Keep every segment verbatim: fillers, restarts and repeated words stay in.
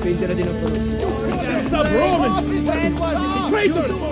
fingere di non conoscere. Stop Romans! Traitors!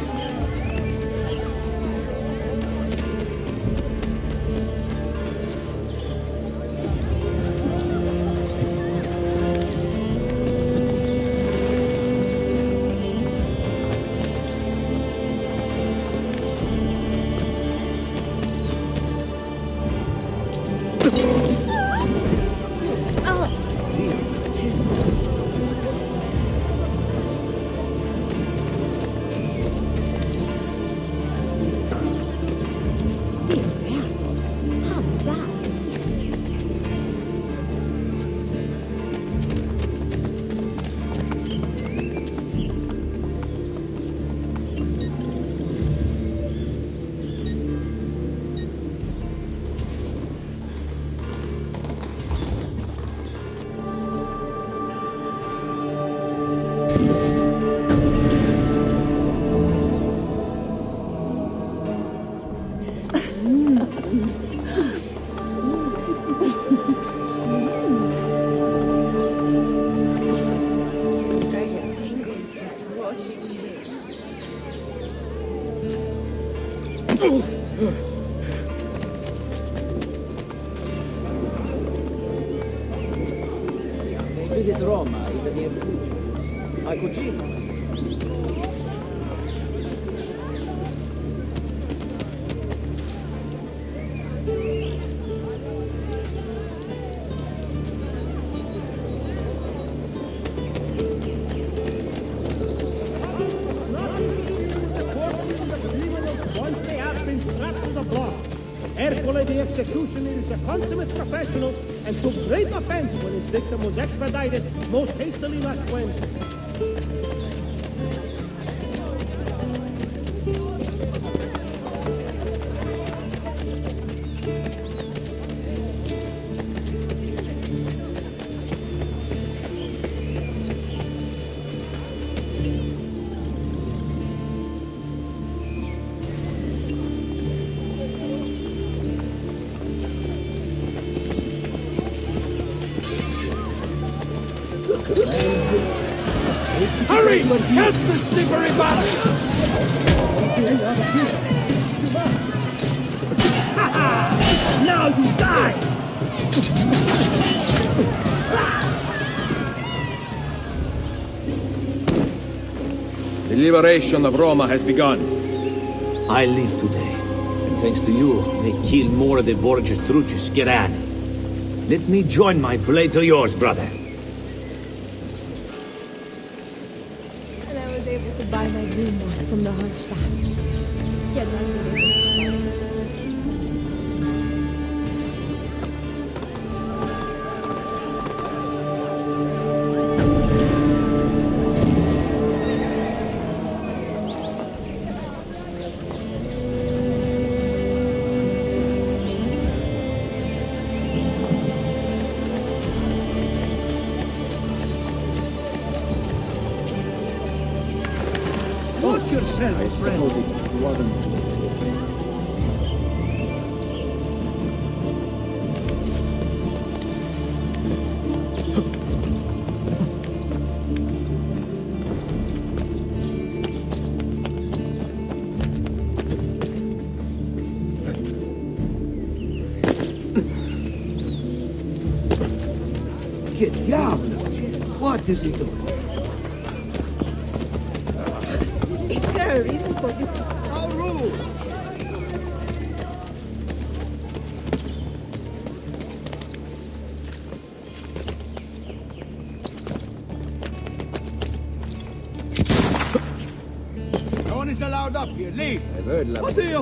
Visit Roma in the near future. My cugino. Once they have been strapped to the block, Ercole the executioner is a consummate professional and took great offense when his victim was expedited most hastily last Wednesday. Hurry! Catch the slippery bastard! Now you die! The liberation of Roma has begun. I live today, and thanks to you, they kill more of the Borgias Trucis Gerani. Let me join my blade to yours, brother. And I was able to buy my green one from the hunchback. He had nothing to do. Watch yourself, I suppose friend. it wasn't. Che diavolo! What is he doing? Is there a reason for this? How rude! No one is allowed up here. Leave. I've heard la Oddio!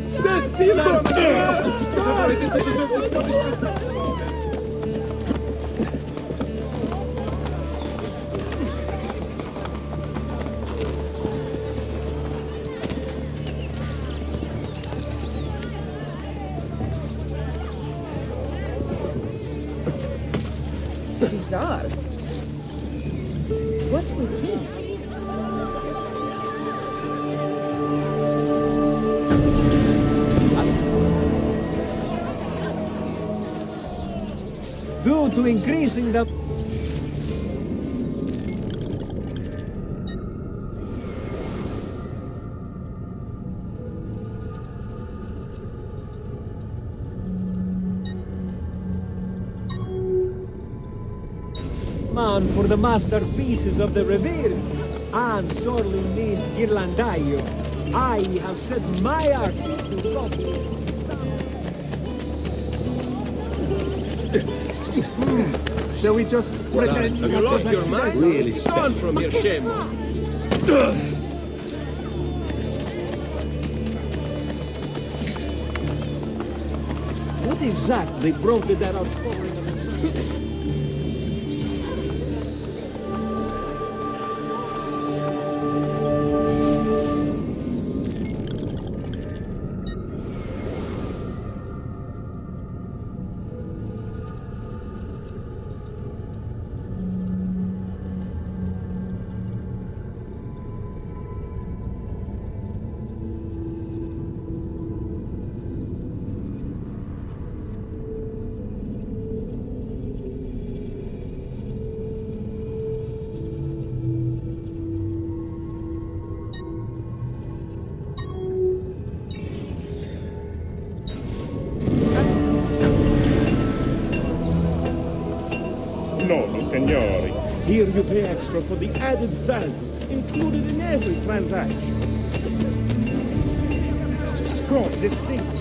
Bizarre. What's with him? Due to increasing the... man for the masterpieces of the Revere, and sorely missed Ghirlandaio. I have set my art to copy. Shall we just pretend Have that you lost was your mind? accidental? Really? Gone from here, shame. What exactly prompted that outpouring? No, signori. Here you pay extra for the added value included in every transaction. Come, distinguished.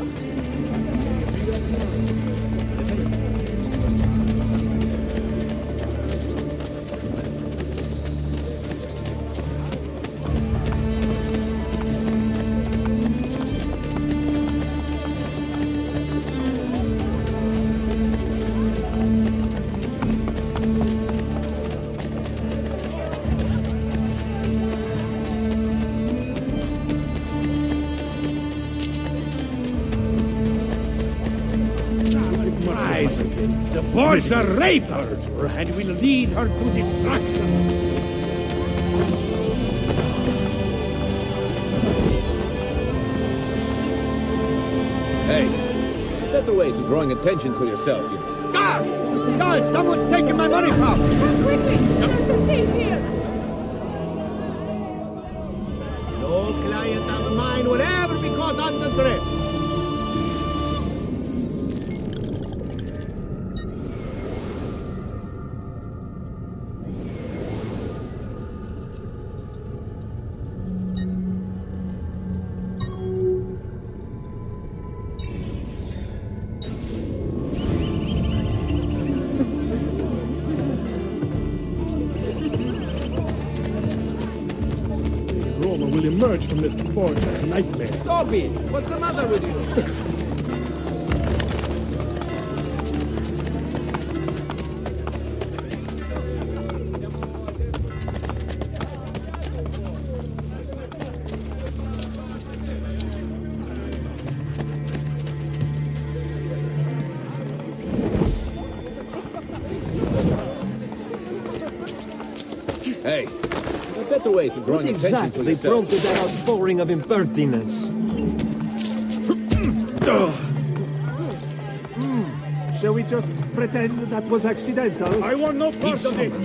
The boys are rapers, and will lead her to destruction. Hey, better way to drawing attention to yourself, you know. Guard! Guard! Someone's taking my money from me! Come quickly! There's a thief here! No client of mine will ever be caught under threat. Roma will emerge from this forge a nightmare. Stop it! What's the matter with you? Hey, a better way to drawing What attention to exactly yourself. prompted that outpouring of impertinence? Shall we just pretend that was accidental? I want no part of it.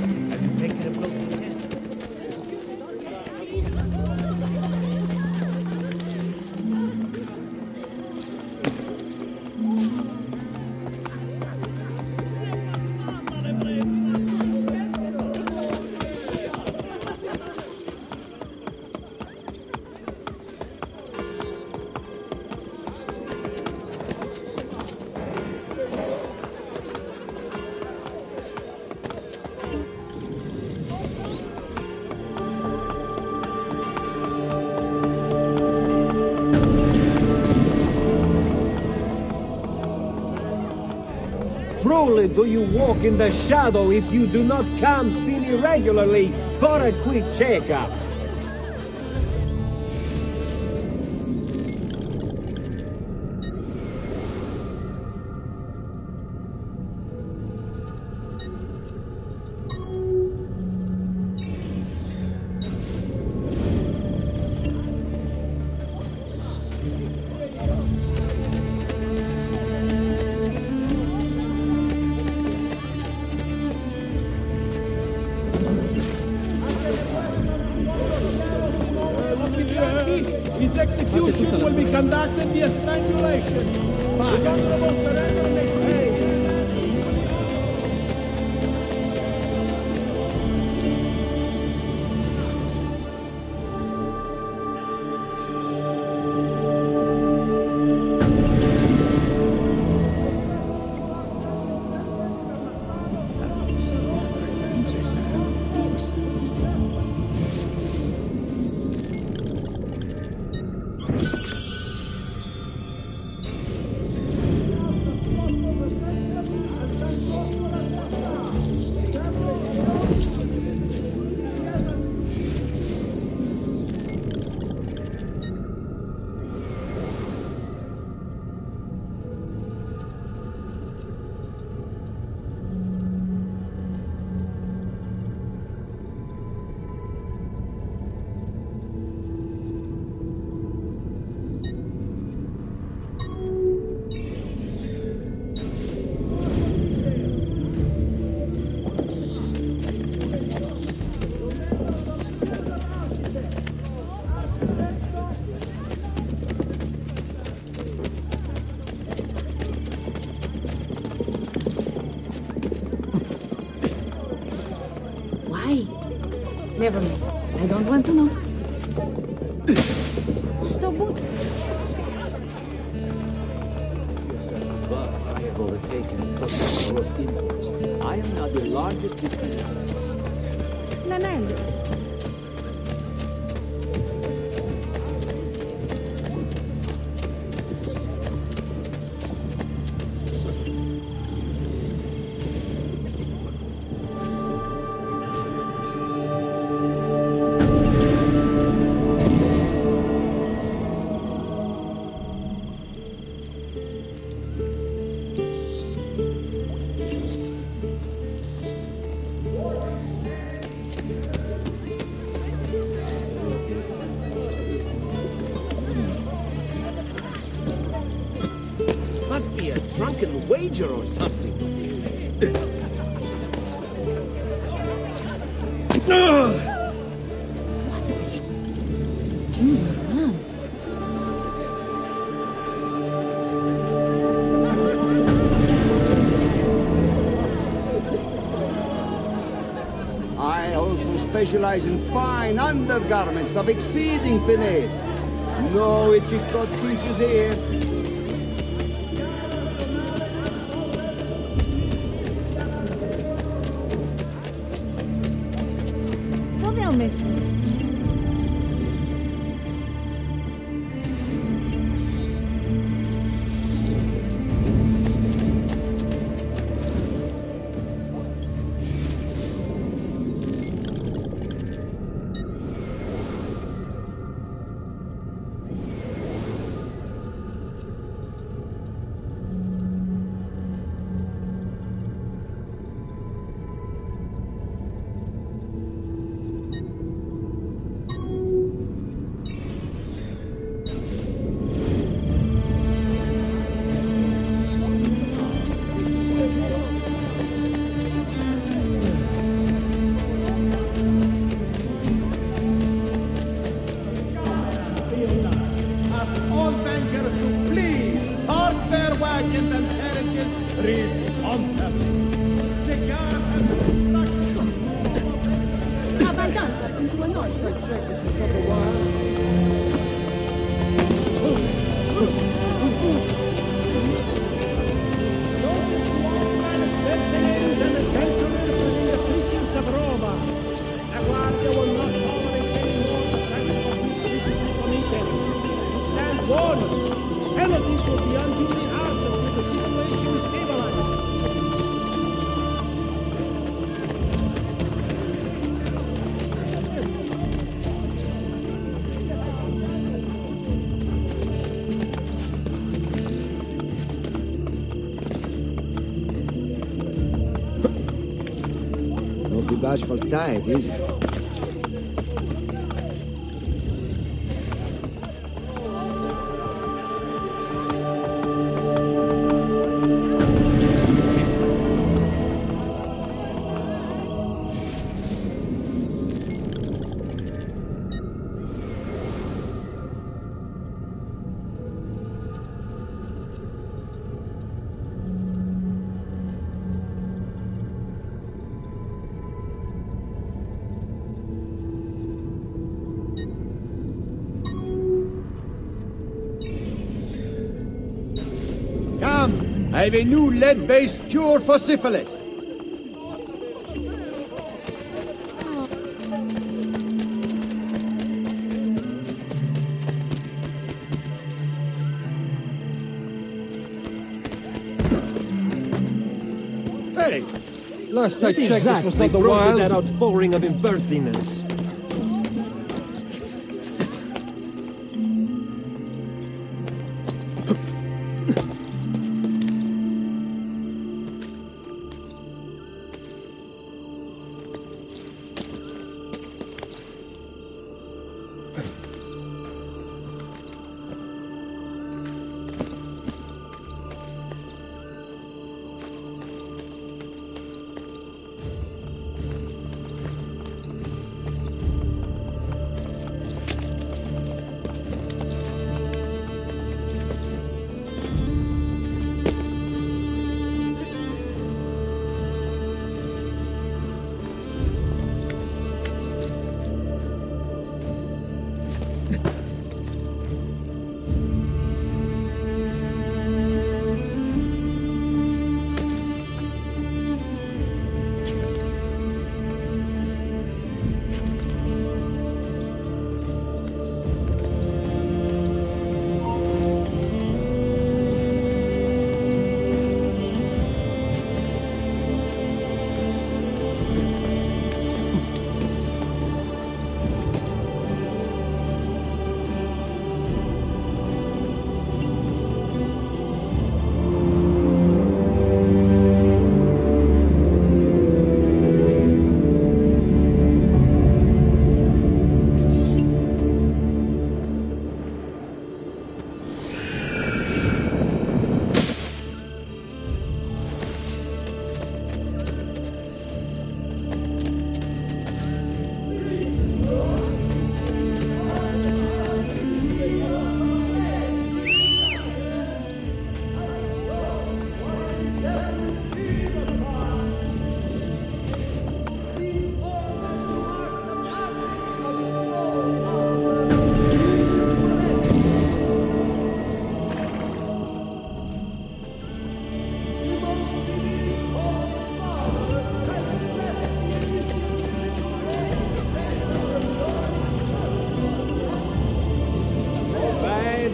Truly do you walk in the shadow if you do not come see me regularly for a quick checkup? His execution will be conducted via strangulation. Never mind. I don't want to know. Что будет? But I have overtaken Costa's imports. I am now the largest business. L'anello. Must be a drunken wager or something. I also specialize in fine undergarments of exceeding finesse. No itchy cut pieces here. Dove ho messo? Ask all bankers to please park their wagons and carriages responsibly. The guard has instructed. Abbastanza, con tuo nonno. Notice to all Spanish mercenaries and adventurers within the precincts of Roma. La Guardia will not tolerate any more attacks of these cities committed. Stand warned. Penalties will be unduly harsh until the situation is stabilized. Don't be bashful type, is it? Come, I have a new lead-based cure for syphilis. Hey! Last I What is checked, that this was they not the brought wild. that outpouring of impertinence?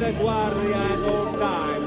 the Guardia at all times.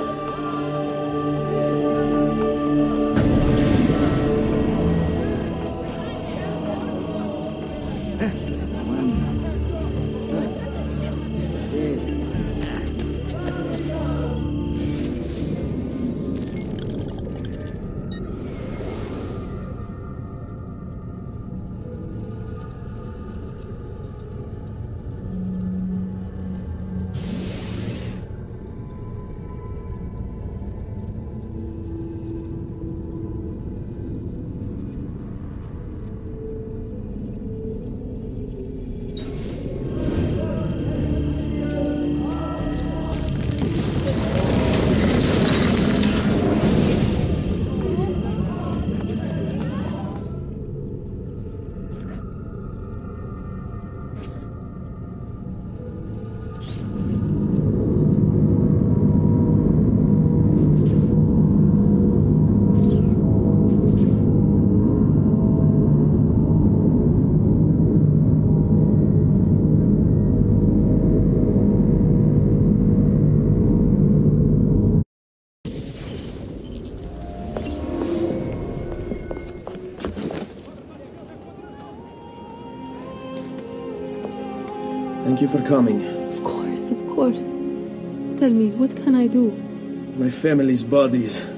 Thank you for coming. Of course, of course. Tell me, what can I do? My family's bodies.